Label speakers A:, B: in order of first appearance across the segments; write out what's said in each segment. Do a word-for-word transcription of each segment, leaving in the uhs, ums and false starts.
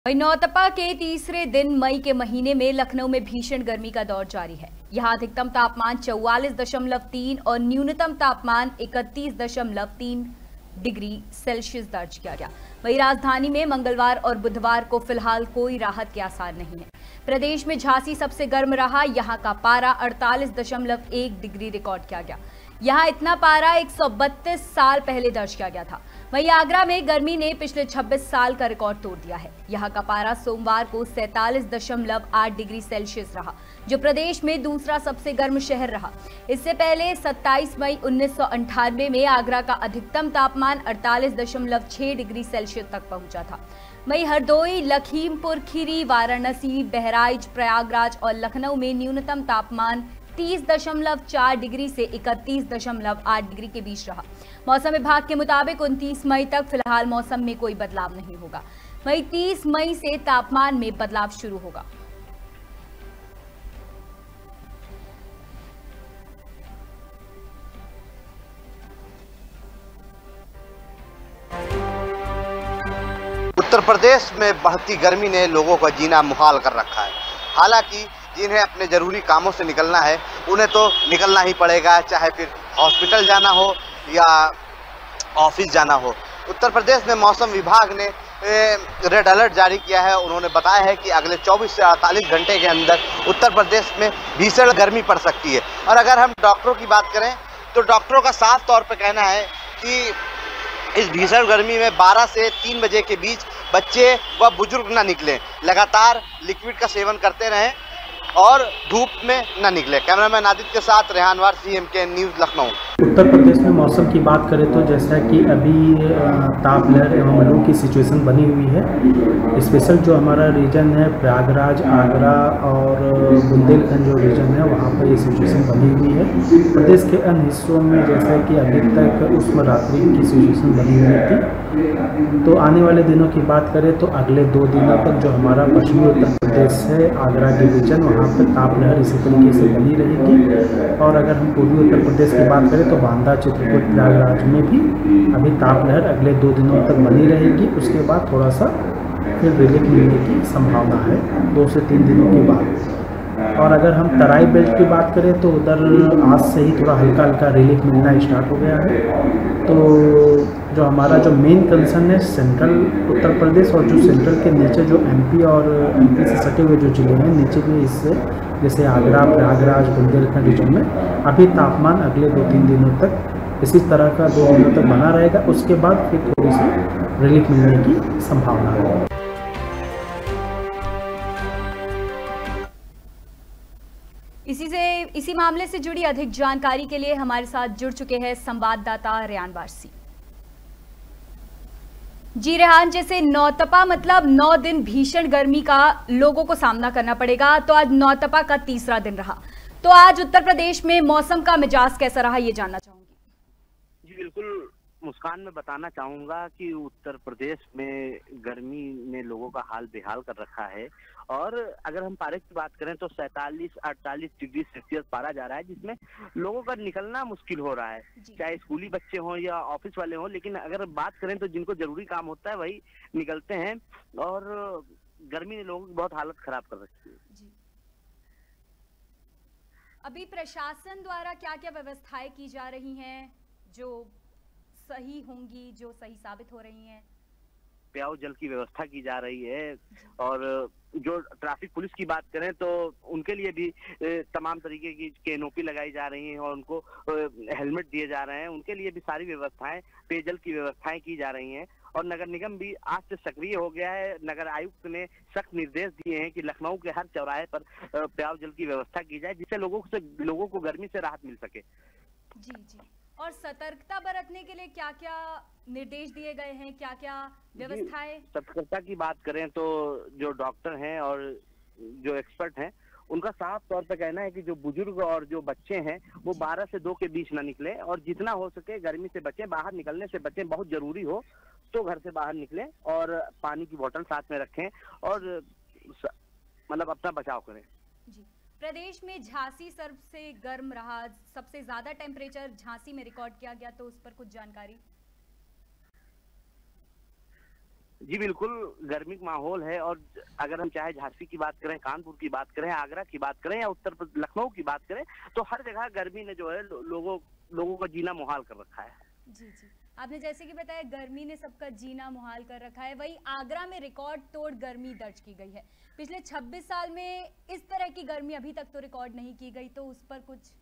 A: वहीं नौतपा के तीसरे दिन मई के महीने में लखनऊ में भीषण गर्मी का दौर जारी है। यहां अधिकतम तापमान चौवालीस दशमलव तीन और न्यूनतम तापमान इकतीस दशमलव तीन डिग्री सेल्सियस दर्ज किया गया। वहीं राजधानी में मंगलवार और बुधवार को फिलहाल कोई राहत के आसार नहीं है। प्रदेश में झांसी सबसे गर्म रहा। यहां का पारा अड़तालीस दशमलव एक डिग्री रिकॉर्ड किया गया। यहां इतना पारा एक सौ बत्तीस साल पहले दर्ज किया गया था। वहीं आगरा में गर्मी ने पिछले छब्बीस साल का रिकॉर्ड तोड़ दिया है। यहां का पारा सोमवार को सैंतालीस दशमलव आठ डिग्री सेल्सियस रहा, जो प्रदेश में दूसरा सबसे गर्म शहर रहा। इससे पहले सत्ताईस मई उन्नीस सौ अंठानवे में आगरा का अधिकतम तापमान अड़तालीस दशमलव छह डिग्री सेल्सियस तक पहुंचा था। वहीं हरदोई, लखीमपुर खीरी, वाराणसी, बहराइच, प्रयागराज और लखनऊ में न्यूनतम तापमान तीस दशमलव चार डिग्री से इकतीस दशमलव आठ डिग्री के बीच रहा। मौसम विभाग के मुताबिक उनतीस मई तक फिलहाल मौसम में कोई बदलाव नहीं होगा। वहीं तीस मई से तापमान में बदलाव शुरू होगा।
B: उत्तर प्रदेश में बढ़ती गर्मी ने लोगों का जीना मुहाल कर रखा है। हालांकि जिन्हें अपने ज़रूरी कामों से निकलना है उन्हें तो निकलना ही पड़ेगा, चाहे फिर हॉस्पिटल जाना हो या ऑफिस जाना हो। उत्तर प्रदेश में मौसम विभाग ने रेड अलर्ट जारी किया है। उन्होंने बताया है कि अगले चौबीस से अड़तालीस घंटे के अंदर उत्तर प्रदेश में भीषण गर्मी पड़ सकती है। और अगर हम डॉक्टरों की बात करें तो डॉक्टरों का साफ तौर पर कहना है कि इस भीषण गर्मी में बारह से तीन बजे के बीच बच्चे व बुजुर्ग न निकलें, लगातार लिक्विड का सेवन करते रहें और धूप में न निकले। कैमरामैन आदित्य के साथ रेहान वार, C M K news, Lucknow.
C: Uttar Pradesh में मौसम की बात करें तो जैसा कि अभी ताप लहर एवं लू की सिचुएशन बनी हुई है। स्पेशल जो हमारा रीजन है प्रयागराज, आगरा और बुंदेलखंड जो रीजन है वहाँ पर ये सिचुएशन बनी हुई है। प्रदेश के अन्य हिस्सों में जैसा कि अभी तक उष्ण रात्रि की सिचुएशन बनी हुई थी, तो आने वाले दिनों की बात करें तो अगले दो दिनों तक जो हमारा पश्चिमी उत्तर प्रदेश है, आगरा के रीजन, वहाँ पर ताप लहर इसी तरीके से बनी रहेगी। और अगर हम पूर्वी उत्तर प्रदेश की बात करें तो बांदा, चित्रकूट, प्रयागराज में भी अभी ताप लहर अगले दो दिनों तक बनी रहेगी। उसके बाद थोड़ा सा फिर रिलीफ मिलने की संभावना है दो से तीन दिनों के बाद। और अगर हम तराई बेल्ट की बात करें तो उधर आज से ही थोड़ा हल्का हल्का रिलीफ मिलना स्टार्ट हो गया है। तो जो हमारा जो मेन कंसर्न है सेंट्रल उत्तर प्रदेश और जो सेंट्रल के नीचे जो एमपी और एमपी से सटे हुए जो जिले हैं नीचे के हिस्से जैसे आगरा, प्रयागराज, बुंदेलखंड रीजन में अभी तापमान अगले दो तीन दिनों तक इसी तरह का दो दिनों तक बना रहेगा। उसके बाद फिर थोड़ी सी रिलीफ मिलने की संभावना है।
A: इसी से इसी मामले से जुड़ी अधिक जानकारी के लिए हमारे साथ जुड़ चुके हैं संवाददाता रेहान वारसी। जी रेहान, जैसे नौतपा मतलब नौ दिन भीषण गर्मी का लोगों को सामना करना पड़ेगा, तो आज नौतपा का तीसरा दिन रहा, तो आज उत्तर प्रदेश में मौसम का मिजाज कैसा रहा ये जानना चाहूंगी।
D: जी बिल्कुल मुस्कान, मैं बताना चाहूंगा कि उत्तर प्रदेश में गर्मी ने लोगों का हाल बेहाल कर रखा है। और अगर हम पारे की बात करें तो सैंतालीस अड़तालीस डिग्री सेल्सियस पारा जा रहा है, जिसमें लोगों का निकलना मुश्किल हो रहा है, चाहे स्कूली बच्चे हों या ऑफिस वाले हों। लेकिन अगर बात करें तो जिनको जरूरी काम होता है वही निकलते हैं। और गर्मी ने लोगों की बहुत हालत खराब कर रखी है।
A: जी। अभी प्रशासन द्वारा क्या क्या व्यवस्थाएं की जा रही हैं जो सही होंगी, जो सही साबित हो रही हैं?
D: पेयजल जल की व्यवस्था की जा रही है। और जो ट्रैफिक पुलिस की बात करें तो उनके लिए भी तमाम तरीके की कैनोपी लगाई जा रही हैं और उनको हेलमेट दिए जा रहे हैं। उनके लिए भी सारी व्यवस्थाएं, पेयजल की व्यवस्थाएं की जा रही हैं। और नगर निगम भी आज से सक्रिय हो गया है। नगर आयुक्त ने सख्त निर्देश दिए हैं कि लखनऊ के हर चौराहे पर पेयजल की व्यवस्था की जाए, जिससे लोगों से लोगों को गर्मी से राहत मिल सके।
A: जी जी। और सतर्कता बरतने के लिए क्या क्या निर्देश दिए गए हैं, क्या क्या व्यवस्थाएं?
D: सतर्कता की बात करें तो जो डॉक्टर हैं और जो एक्सपर्ट हैं उनका साफ तौर पर कहना है कि जो बुजुर्ग और जो बच्चे हैं वो बारह से दो के बीच ना निकले और जितना हो सके गर्मी से बचें। बाहर निकलने से बचें, बहुत जरूरी हो तो घर से बाहर निकलें और पानी की बोतल साथ में रखें और मतलब अपना बचाव करें।
A: जी। प्रदेश में झांसी सबसे गर्म रहा, सबसे ज्यादा टेम्परेचर झांसी में रिकॉर्ड किया गया, तो उस पर कुछ जानकारी।
D: जी बिल्कुल, गर्मी का माहौल है। और अगर हम चाहे झांसी की बात करें, कानपुर की बात करें, आगरा की बात करें या उत्तर प्रदेश लखनऊ की बात करें, तो हर जगह गर्मी ने जो है लो, लोगों लोगों का जीना मुहाल कर रखा है।
A: जी जी, आपने जैसे कि बताया गर्मी ने सबका जीना मुहाल कर रखा है, वही आगरा में रिकॉर्ड तोड़ गर्मी दर्ज की गई है। पिछले छब्बीस साल में इस तरह की गर्मी अभी तक तो रिकॉर्ड नहीं की गई, तो उस पर कुछ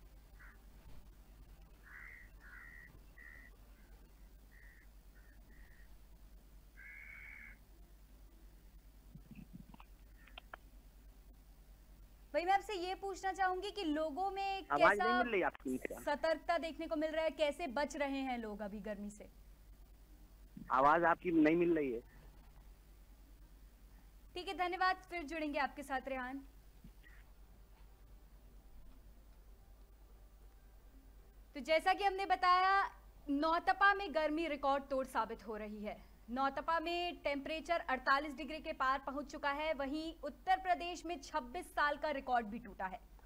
A: वही मैं आपसे ये पूछना चाहूंगी कि लोगों में
D: आवाज
A: कैसा
D: नहीं मिल रही आपकी क्या?
A: सतर्कता देखने को मिल रहा है, कैसे बच रहे हैं लोग अभी गर्मी से?
D: आवाज आपकी नहीं मिल रही है।
A: ठीक है, धन्यवाद, फिर जुड़ेंगे आपके साथ रेहान। तो जैसा कि हमने बताया, नौतपा में गर्मी रिकॉर्ड तोड़ साबित हो रही है। नौतपा में टेम्परेचर अड़तालीस डिग्री के पार पहुंच चुका है। वहीं उत्तर प्रदेश में छब्बीस साल का रिकॉर्ड भी टूटा है।